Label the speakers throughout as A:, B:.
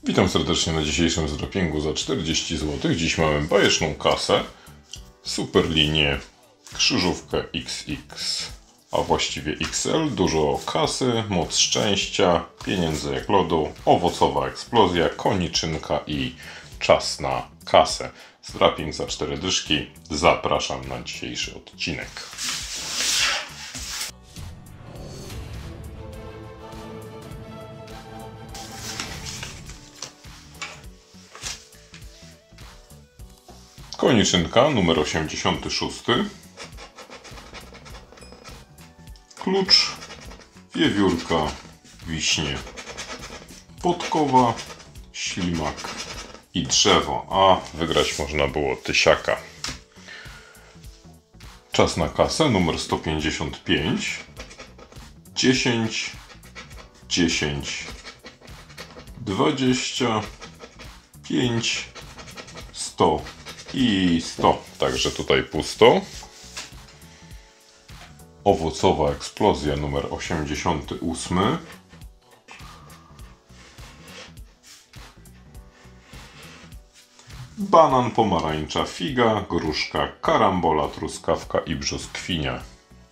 A: Witam serdecznie na dzisiejszym zdropingu za 40 zł. Dziś mamy bajeczną kasę, super linię, krzyżówkę XX, a właściwie XL, dużo kasy, moc szczęścia, pieniędzy jak lodu, owocowa eksplozja, koniczynka i czas na kasę. Zdroping za 4 dyszki. Zapraszam na dzisiejszy odcinek. Koniczynka numer 86. Klucz, wiewiórka, wiśnie, podkowa, ślimak i drzewo, a wygrać można było tysiaka. Czas na kasę numer 155. 10, 10, 20, 5, 100 i 100, także tutaj pusto. Owocowa eksplozja numer 88. Banan, pomarańcza, figa, gruszka, karambola, truskawka i brzoskwinia.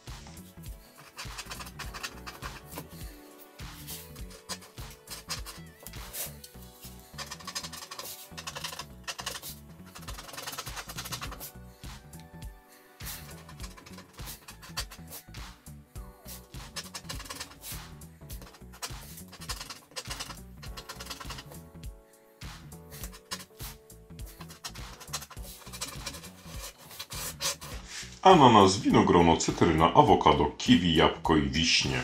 A: Ananas, winogrono, cytryna, awokado, kiwi, jabłko i wiśnie.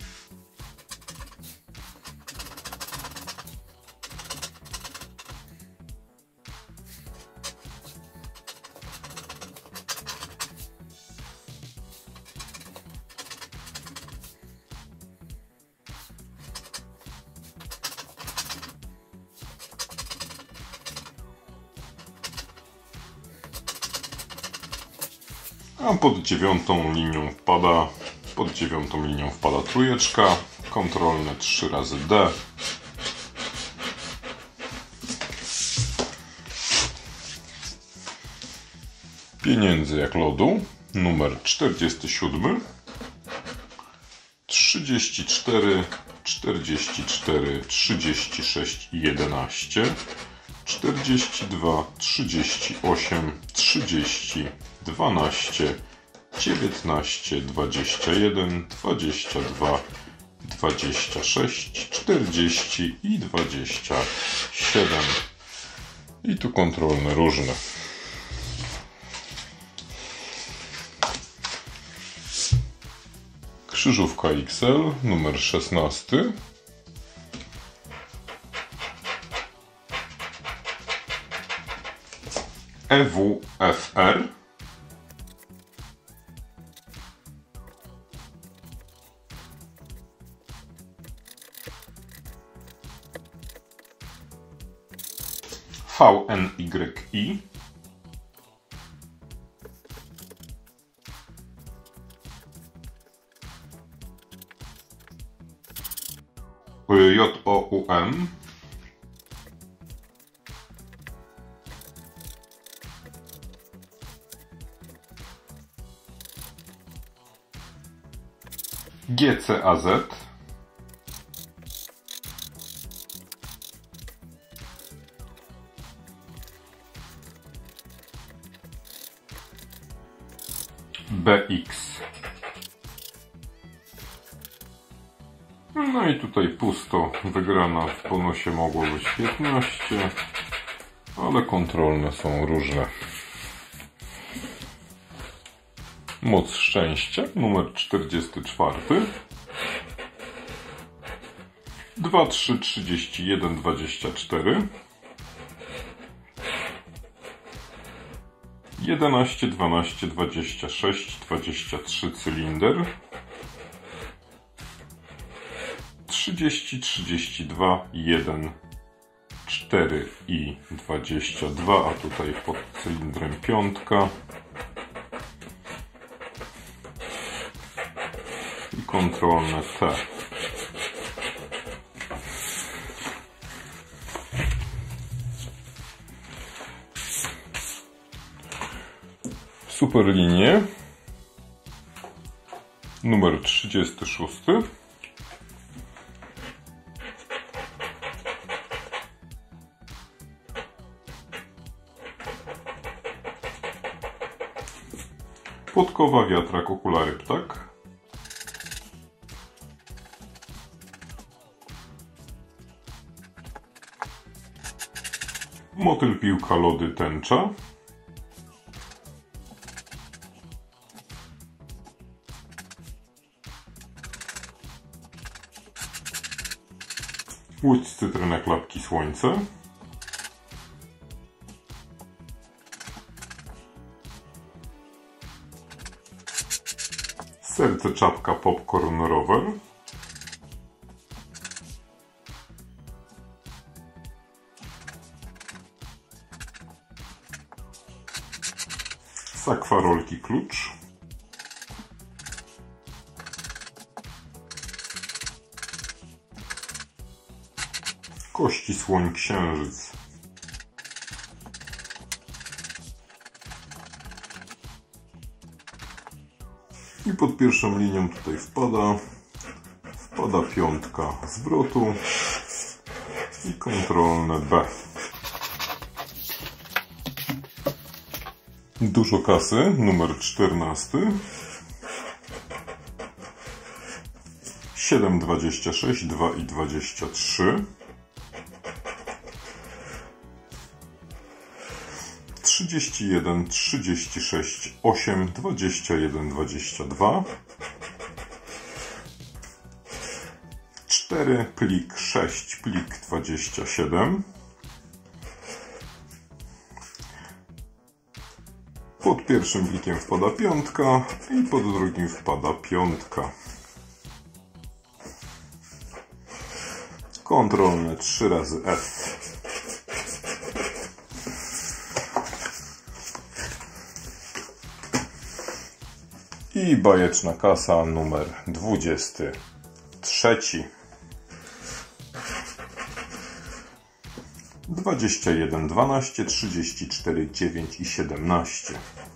A: A pod dziewiątą linią wpada trójeczka, kontrolne 3 razy D. Pieniędzy jak lodu, numer 47, 34, 44, 36 i 11, 42, 38, 30, 12, 19, 21, 22, 26, 40 i 27. I tu kontrolne różne. Krzyżówka XL numer 16. EWFR. VNYI. JOUM. GCAZ. BX. No i tutaj pusto, wygrana w bonusie mogło być 15, ale kontrolne są różne. Moc szczęścia numer 44. 2, 3, 31, 24. 11, 12, 26, 23 cylinder. 30, 32, 1, 4 i 22, a tutaj pod cylindrem piątka. I kontrolne T. Super linię numer 36. Podkowa, wiatrak, okulary, ptak. Motyl, piłka, lody, tęcza. Łódź, cytryna, klapki, słońce. Serce, czapka, popcorn, rower. Sakwa, rolki, klucz. Kości, słoń, księżyc. I pod pierwszą linią tutaj wpada piątka zwrotu i kontrolne B. Dużo kasy, numer 14. 7, 26, 2 i 23. 31, 36, 8, 21, 22. 4, plik 6, plik 27. Pod pierwszym plikiem wpada piątka i pod drugim wpada piątka. Kontrolne 3 razy F. I bajeczna kasa numer 23. 21, 12, 34, 9 i 17.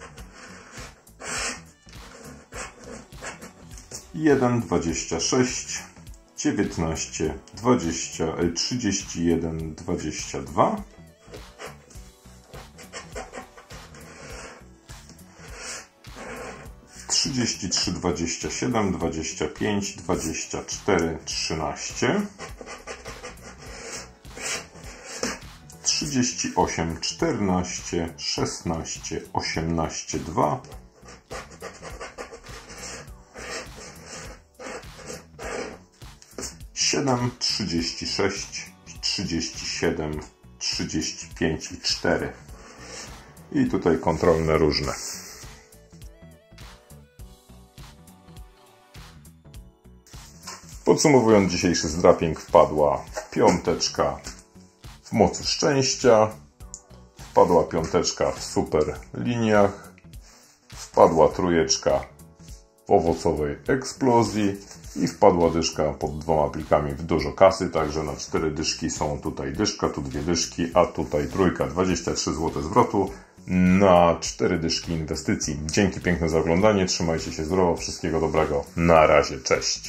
A: 1, 26, 19, 20, 31, 22. 33, 27, 25, 24, 13. 38, 14, 16, 18, 2. 7, 36, 37, 35 i 4. I tutaj kontrolne różne. Podsumowując dzisiejszy zdraping, wpadła piąteczka w mocy szczęścia, wpadła piąteczka w super liniach, wpadła trójeczka w owocowej eksplozji i wpadła dyszka pod 2 plikami w dużo kasy, także na 4 dyszki są tutaj dyszka, tu 2 dyszki, a tutaj trójka, 23 zł zwrotu na 4 dyszki inwestycji. Dzięki piękne za oglądanie, trzymajcie się zdrowo, wszystkiego dobrego, na razie, cześć.